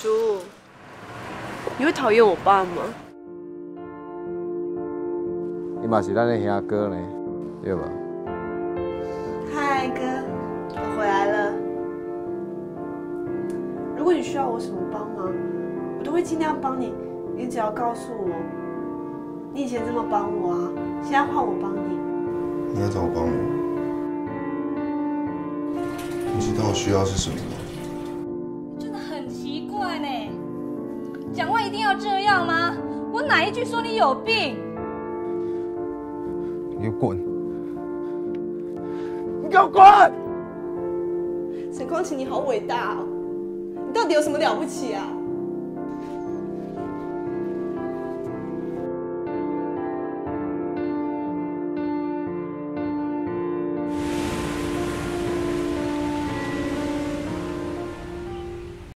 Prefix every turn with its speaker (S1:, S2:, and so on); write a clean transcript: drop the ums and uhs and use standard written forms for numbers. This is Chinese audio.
S1: 叔，你会讨厌我爸吗？
S2: 你嘛是咱的兄哥呢，对吧？
S1: 嗨，哥，我回来了。如果你需要我什么帮忙，我都会尽量帮你。你只要告诉我，你以前这么帮我啊，现在换我帮你。
S3: 你要找我帮我？你知道我需要是什么吗？
S4: 真的很奇怪呢，讲话一定要这样吗？我哪一句说你有病？
S2: 你给我滚！你给我滚！
S1: 沈光启，你好伟大哦！你到底有什么了不起啊？